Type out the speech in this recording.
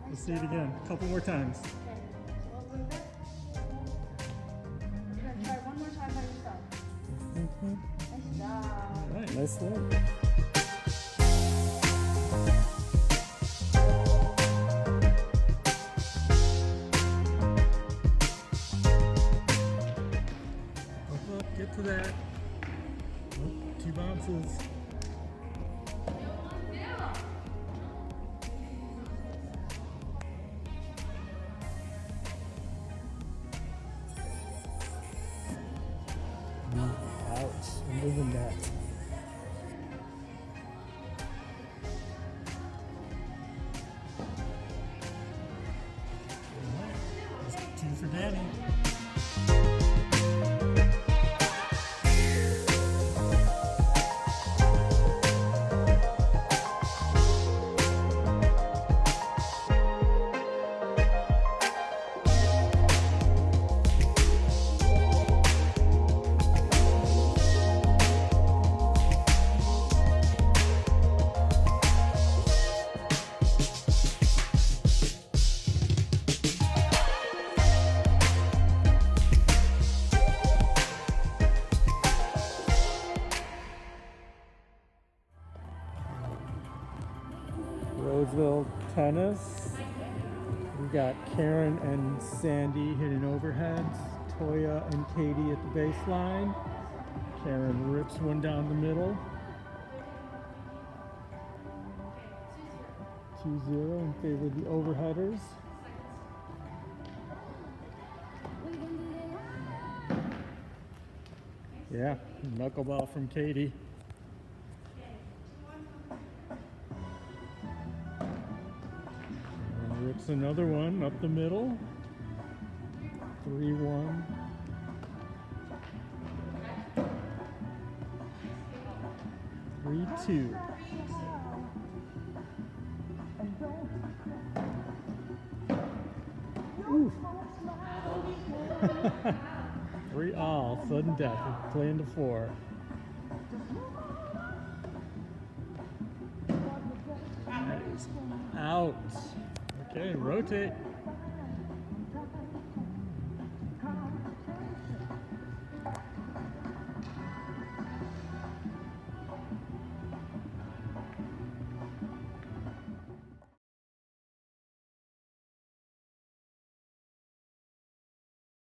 Let's see it again. A couple more times. Okay. Well, wait a minute. You're gonna try one more time by yourself. Nice job. All right, nice work. Up, get to that. Oh, 2 bounces. Ouch, under the net. That's 2 for Danny. Roseville tennis. We got Karen and Sandy hitting overheads. Toya and Katie at the baseline. Karen rips one down the middle. 2-0 in favor of the overheaders. Yeah, knuckleball from Katie. Rips another one up the middle. 3-1. Three-two. Ooh. 3-all. Sudden death. We're playing to 4. Out. Okay, rotate.